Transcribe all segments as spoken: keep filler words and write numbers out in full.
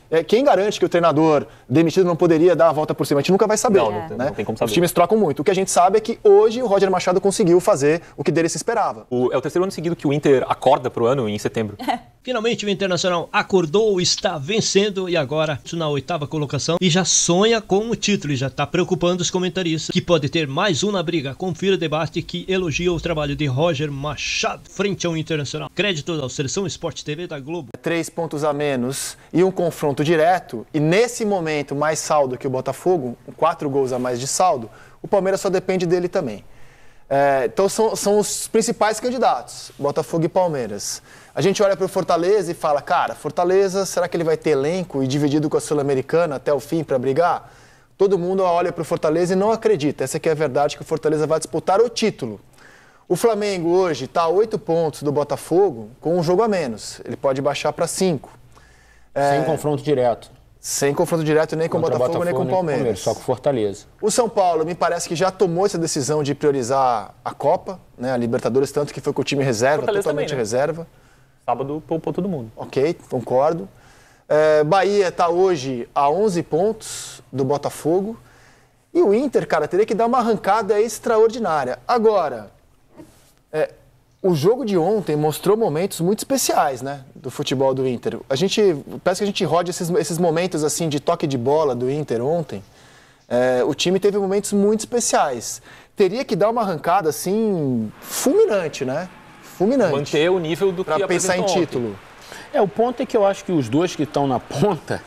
É, quem garante que o treinador demitido não poderia dar a volta por cima? A gente nunca vai saber. Não, né? não, não tem como saber. Os times trocam muito. O que a gente sabe é que hoje o Roger Machado conseguiu fazer o que dele se esperava. O, é o terceiro ano seguido que o Inter acorda pro ano em setembro. Finalmente o Internacional acordou, está vencendo e agora na oitava colocação e já sonha com o título e já está preocupando os comentaristas que pode ter mais um na briga. Confira o debate que elogia o trabalho de Roger Machado frente ao Internacional. Crédito da Seleção Sport T V da Globo. Três pontos a menos e um confronto direto e nesse momento mais saldo que o Botafogo, quatro gols a mais de saldo, o Palmeiras só depende dele também. É, então são, são os principais candidatos, Botafogo e Palmeiras. A gente olha para o Fortaleza e fala, cara, Fortaleza, será que ele vai ter elenco e dividido com a Sul-Americana até o fim para brigar? Todo mundo olha para o Fortaleza e não acredita. Essa aqui é a verdade, que o Fortaleza vai disputar o título. O Flamengo hoje está a oito pontos do Botafogo com um jogo a menos. Ele pode baixar para cinco. É, sem confronto direto. Sem confronto direto nem com o Botafogo, Botafogo nem com o Palmeiras. Palmeiras. Só com o Fortaleza. O São Paulo me parece que já tomou essa decisão de priorizar a Copa, né, a Libertadores, tanto que foi com o time reserva, Fortaleza totalmente também, né? reserva. Sábado poupou todo mundo. Ok, concordo. É, Bahia está hoje a onze pontos do Botafogo. E o Inter, cara, teria que dar uma arrancada extraordinária. Agora, é, o jogo de ontem mostrou momentos muito especiais, né, do futebol do Inter. A gente, parece que a gente roda esses, esses momentos assim de toque de bola do Inter ontem. É, o time teve momentos muito especiais. Teria que dar uma arrancada assim fulminante, né? Fulminante. Manter o nível do que para pensar em ontem. título. É, o ponto é que eu acho que os dois que estão na ponta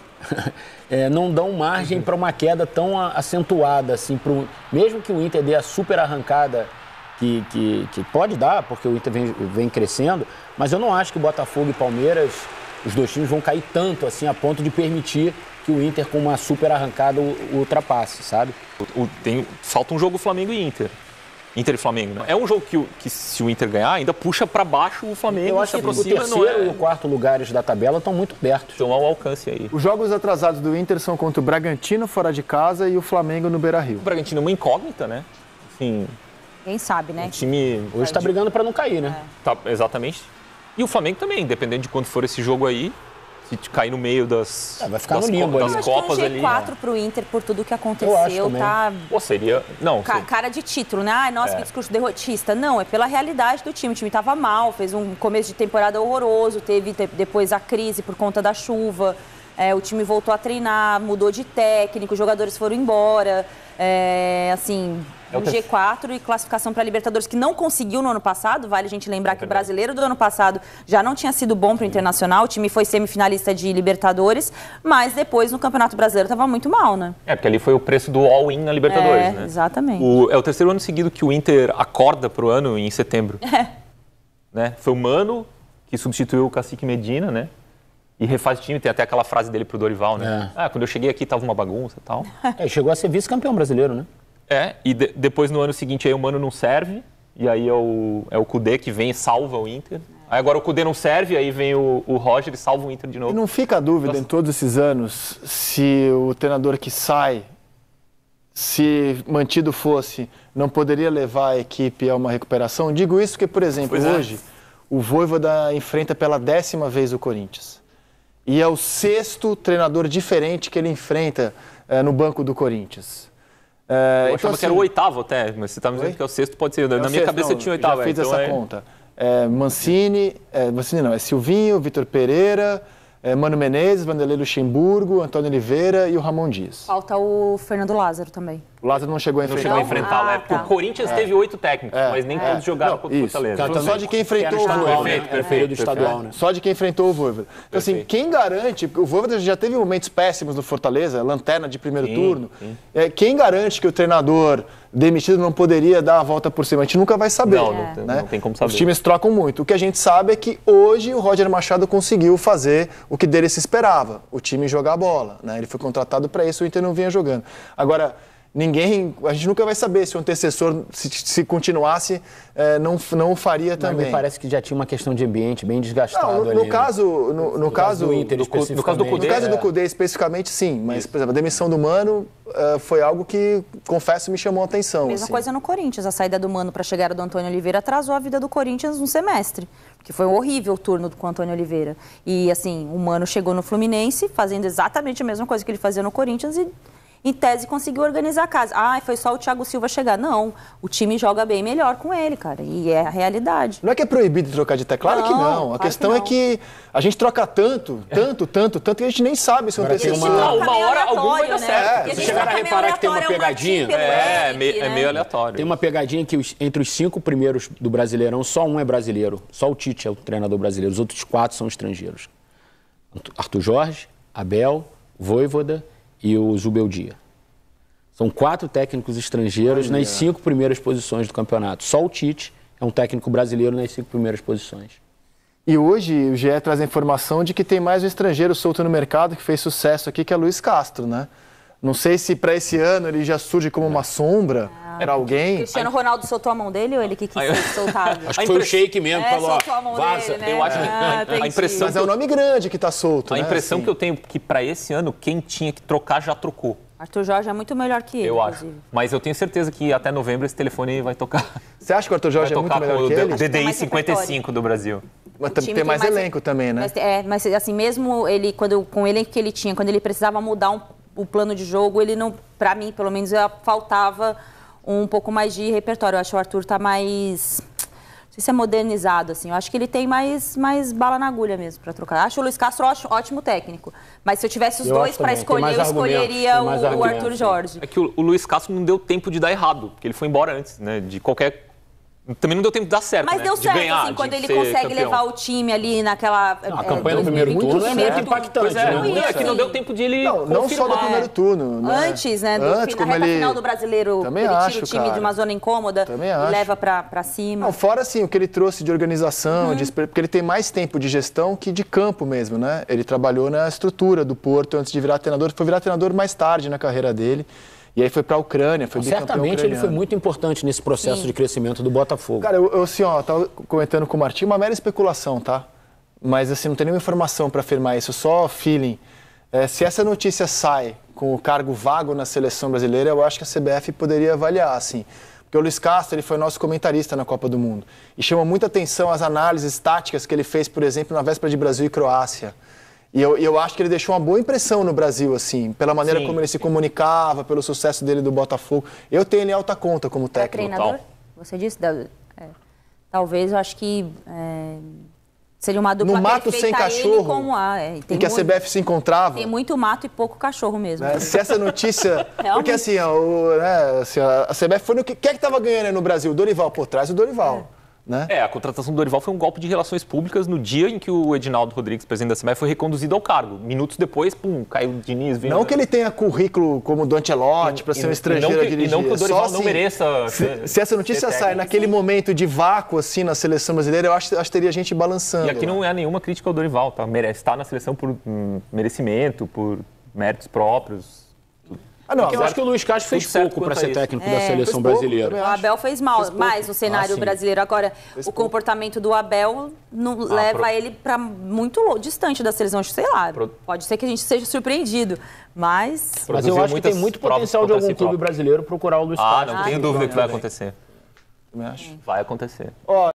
é, não dão margem uhum. para uma queda tão acentuada assim, pro, mesmo que o Inter dê a super arrancada que, que, que pode dar, porque o Inter vem, vem crescendo, mas eu não acho que o Botafogo e Palmeiras, os dois times vão cair tanto assim a ponto de permitir que o Inter com uma super arrancada o, o ultrapasse, sabe? O, o, tem, falta um jogo Flamengo e Inter. Inter e Flamengo, né? É um jogo que, que se o Inter ganhar, ainda puxa para baixo o Flamengo. Eu acho que o terceiro é... e o quarto lugares da tabela estão muito perto. Estão ao alcance aí. Os jogos atrasados do Inter são contra o Bragantino fora de casa e o Flamengo no Beira-Rio. O Bragantino é uma incógnita, né? Assim, quem sabe, né? O time hoje está brigando para não cair, né? É. Tá, exatamente. E o Flamengo também, dependendo de quando for esse jogo aí. Se cair no meio das, é, vai ficar das, no limbo, das eu copas acho que um ali. G quatro pro Inter por tudo que aconteceu, tá... Pô, seria... Não, Ca cara de título, né? Ai, nossa, é. que discurso derrotista. Não, é pela realidade do time. O time tava mal, fez um começo de temporada horroroso, teve depois a crise por conta da chuva. É, o time voltou a treinar, mudou de técnico, os jogadores foram embora. É, assim, é um G quatro e classificação para a Libertadores, que não conseguiu no ano passado. Vale a gente lembrar é que o brasileiro do ano passado já não tinha sido bom para o Internacional. O time foi semifinalista de Libertadores, mas depois no Campeonato Brasileiro estava muito mal, né? É, porque ali foi o preço do all-in na Libertadores, é, né? Exatamente. O, é o terceiro ano seguido que o Inter acorda para o ano em setembro. É. Né? Foi o Mano que substituiu o Cacique Medina, né? E refaz o time, tem até aquela frase dele pro Dorival, né? É. Ah, quando eu cheguei aqui tava uma bagunça e tal. É, chegou a ser vice-campeão brasileiro, né? É, e de, depois no ano seguinte aí o Mano não serve, e aí é o, é o Kudê que vem e salva o Inter. Aí agora o Kudê não serve, aí vem o, o Roger e salva o Inter de novo. E não fica a dúvida Nossa. em todos esses anos se o treinador que sai, se mantido fosse, não poderia levar a equipe a uma recuperação? Digo isso porque, por exemplo, pois hoje é. o Vojvoda enfrenta pela décima vez o Corinthians. E é o sexto treinador diferente que ele enfrenta é, no banco do Corinthians. É, eu achava então, assim, que era o oitavo até, mas você está me dizendo Oi? que é o sexto, pode ser. Na é minha sexto, cabeça não, tinha o oitavo. Já fiz então essa é... conta. É, Mancini, é, Mancini não, é Silvinho, Vitor Pereira, é, Mano Menezes, Vanderlei Luxemburgo, Antônio Oliveira e o Ramon Dias. Falta o Fernando Lázaro também. O Lázaro não chegou a enfrentar. Não chegou a enfrentá-lo, ah, é, porque tá. o Corinthians é. teve oito técnicos, é. mas nem é. todos jogaram contra o Fortaleza. Então, só de quem enfrentou o Vojvoda. Perfeito, perfeito, do estadual, né? Só de quem enfrentou o Vojvoda. Então, assim, quem garante, o Vojvoda já teve momentos péssimos no Fortaleza, lanterna de primeiro sim, turno. Sim. É, quem garante que o treinador demitido não poderia dar a volta por cima? A gente nunca vai saber. Não, é. não, né? não tem como saber. Os times trocam muito. O que a gente sabe é que hoje o Roger Machado conseguiu fazer o que dele se esperava, o time jogar a bola. Né? Ele foi contratado para isso, o Inter não vinha jogando. Agora, ninguém, a gente nunca vai saber se o antecessor, se, se continuasse, é, não, não faria também. Mas me parece que já tinha uma questão de ambiente bem desgastado não, no, ali. No caso, no, no, no caso do Inter, do, no caso do Kudê, no caso do Kudê especificamente, sim. Mas, isso. por exemplo, a demissão do Mano, uh, foi algo que, confesso, me chamou a atenção. Mesma assim. coisa no Corinthians. A saída do Mano para a chegada do Antônio Oliveira atrasou a vida do Corinthians um semestre. Porque foi um horrível turno com o Antônio Oliveira. E, assim, o Mano chegou no Fluminense fazendo exatamente a mesma coisa que ele fazia no Corinthians e, em tese, conseguiu organizar a casa. Ah, foi só o Thiago Silva chegar. Não, o time joga bem melhor com ele, cara. E é a realidade. Não é que é proibido trocar de técnico? Claro Não, que não. A claro questão que é não. que a gente troca tanto, tanto, tanto, tanto, que a gente nem sabe se um Agora tem terceiro... uma- Uma hora algum vai dar certo. É, Porque a gente chegaram troca a meio reparar que tem uma aleatório, é pegadinha? Martim pelo É, Eric, meio, é né? meio aleatório. Tem uma pegadinha que os- entre os cinco primeiros do Brasileirão, só um é brasileiro. Só o Tite é o treinador brasileiro. Os outros quatro são estrangeiros. Arthur Jorge, Abel, Vojvoda e o Zubeldia. São quatro técnicos estrangeiros Olha. nas cinco primeiras posições do campeonato. Só o Tite é um técnico brasileiro nas cinco primeiras posições. E hoje o G E traz a informação de que tem mais um estrangeiro solto no mercado que fez sucesso aqui, que é Luiz Castro, né? Não sei se para esse ano ele já surge como uma sombra para alguém. Cristiano Ronaldo soltou a mão dele ou ele que quis ser soltado? Acho que A foi o impress- Sheik mesmo que É, falou, ó, soltou a mão vaza. dele, né? Eu acho que Ah, a- a entendi. impressão Mas é um nome grande que está solto, A né? impressão Assim. que eu tenho é que para esse ano, quem tinha que trocar já trocou. Arthur Jorge é muito melhor que ele, Eu acho. inclusive. Mas eu tenho certeza que até novembro esse telefone vai tocar. Você acha que o Arthur Jorge Vai é muito tocar melhor com o que ele? D- tem DDI mais cinquenta e cinco repertório. do Brasil. Mas O tem, time tem mais, elenco também, né? Mas, é, mas assim, mesmo ele, quando eu- com o elenco que ele tinha, quando ele precisava mudar um- o plano de jogo, ele não, pra mim, pelo menos, eu- faltava um pouco mais de repertório. Eu acho que o Arthur tá mais, não sei se é modernizado, assim. Eu acho que ele tem mais, mais bala na agulha mesmo pra trocar. Acho o Luiz Castro ótimo, ótimo técnico. Mas se eu tivesse os Eu dois acho pra também. Tem escolher, mais eu argumentos, escolheria tem o, mais o argumentos. Arthur Jorge. É que o, o Luiz Castro não deu tempo de dar errado, porque ele foi embora antes, né? De qualquer. Também não deu tempo de dar certo. Mas né? deu de certo, ganhar, assim, quando de ele ser consegue campeão. levar o time ali naquela... Não, a é, campanha do dois primeiro mil e vinte, turno é primeiro muito turno. impactante. Pois é, né? Não, não, é isso, que não assim. deu tempo de ele Não, não só do confirmar. primeiro turno. Né? Antes, né, do Antes, fina- como reta ele... final do Brasileiro, Também ele acho, tira o time cara. de uma zona incômoda Também e acho. leva pra, pra cima. Não, fora assim, o que ele trouxe de organização, Uhum. de esper- porque ele tem mais tempo de gestão que de campo mesmo, né? Ele trabalhou na estrutura do Porto antes de virar treinador, foi virar treinador mais tarde na carreira dele. E aí foi para a Ucrânia, foi bicampeão Certamente ele foi ucraniano. muito importante nesse processo Sim. de crescimento do Botafogo. Cara, eu, eu assim, ó, tava comentando com o Martim, uma mera especulação, tá? Mas assim, não tem nenhuma informação para afirmar isso, só feeling. É, se essa notícia sai com o cargo vago na seleção brasileira, eu acho que a C B F poderia avaliar, assim. Porque o Luiz Castro, ele foi nosso comentarista na Copa do Mundo. E chama muita atenção as análises táticas que ele fez, por exemplo, na véspera de Brasil e Croácia. E eu, e eu acho que ele deixou uma boa impressão no Brasil, assim, pela maneira Sim. como ele se comunicava, pelo sucesso dele do Botafogo. Eu tenho ele em alta conta como Pra técnico. treinador, tal. você disse? Da- é. Talvez, eu acho que é, seria uma dupla No mato sem perfeita ele cachorro, com a... É, em tem que a muito- C B F se encontrava. Tem muito mato e pouco cachorro mesmo. Né? Se essa notícia. Realmente. Porque assim, ó, o, né, assim, ó, a C B F foi no que. Quem é que estava ganhando aí no Brasil? O Dorival. Pô, traz o Dorival. Né? É, a contratação do Dorival foi um golpe de relações públicas no dia em que o Edinaldo Rodrigues, presidente da C B F, foi reconduzido ao cargo. Minutos depois, pum, caiu o Diniz. Veio... Não que ele tenha currículo como do Ancelotti para ser um e estrangeiro não a que- e dirigir. não que o É só Dorival não assim, mereça Se, ser- se essa notícia ser sai técnico. naquele momento de vácuo assim na seleção brasileira, eu acho, acho que teria gente balançando. E aqui lá. não é nenhuma crítica ao Dorival, tá? Merece estar na seleção por hum, merecimento, por méritos próprios. Ah, não, Porque eu acho que o Luiz Castro fez Tudo certo pouco para quanto a ser isso. técnico da É, seleção fez pouco, brasileira. também O acho. Abel fez mal, Fez pouco. mais no cenário Ah, sim. brasileiro. Agora, Fez o pouco. comportamento do Abel não leva pro- ele para muito lo- distante da seleção. Acho que, sei lá, Pro- pode ser que a gente seja surpreendido, mas... Mas eu Produziu acho que muitas tem muito provas potencial de contra algum si clube próprio. brasileiro procurar o Luiz Ah, Castro. não tenho Ah, dúvida que vai também. acontecer. Também acho. Vai acontecer. Ó,